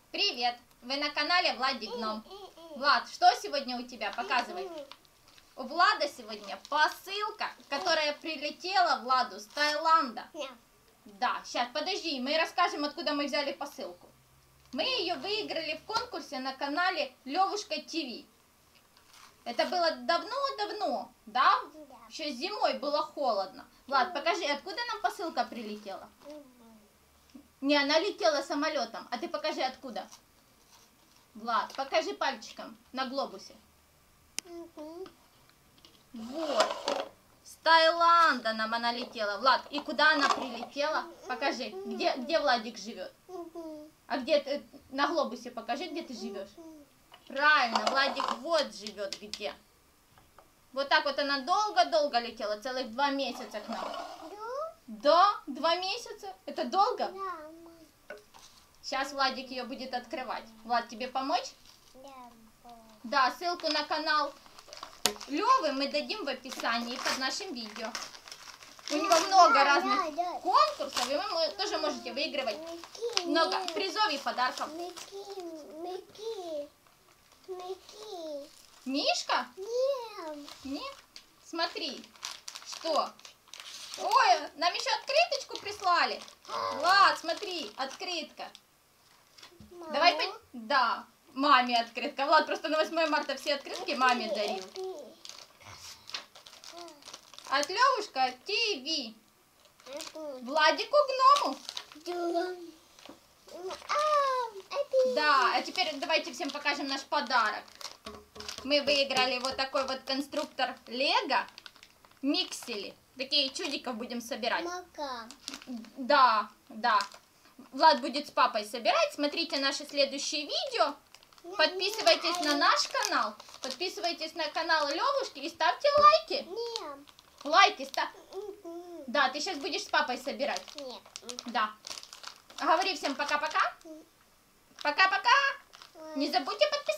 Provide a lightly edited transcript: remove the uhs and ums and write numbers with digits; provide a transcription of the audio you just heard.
Привет! Вы на канале Владик Гном. Влад, что сегодня у тебя? Показывай. У Влада сегодня посылка, которая прилетела Владу с Таиланда. Да, сейчас, подожди, мы расскажем, откуда мы взяли посылку. Мы ее выиграли в конкурсе на канале Левушка ТВ. Это было давно-давно, да? Еще зимой было холодно. Влад, покажи, откуда нам посылка прилетела? Не, она летела самолетом. А ты покажи, откуда. Влад, покажи пальчиком на глобусе. Вот. С Таиланда нам она летела. Влад, и куда она прилетела? Покажи, где Владик живет. А где ты, на глобусе покажи, где ты живешь. Правильно, Владик вот живет где. Вот так вот она долго-долго летела, целых 2 месяца к нам. Да, 2 месяца? Это долго? Сейчас Владик ее будет открывать. Влад, тебе помочь? Да, ссылку на канал Левы мы дадим в описании под нашим видео. У него много разных конкурсов, и вы тоже можете выигрывать много призов и подарков. Мишка? Нет. Смотри, что? Ой, нам еще открыточку прислали. Влад, смотри, открытка. Давай, да, маме открытка. Влад просто на 8 марта все открытки маме дарил. От Левушка ТВ. Владику Гному. Да, а теперь давайте всем покажем наш подарок. Мы выиграли вот такой вот конструктор Лего Миксели. Такие чудиков будем собирать. Да, да. Влад будет с папой собирать. Смотрите наши следующие видео. Подписывайтесь на наш канал. Подписывайтесь на канал Левушки и ставьте лайки. Лайки ставь. Да, ты сейчас будешь с папой собирать. Нет. Да. Говори всем пока-пока. Пока-пока. Не забудьте подписаться.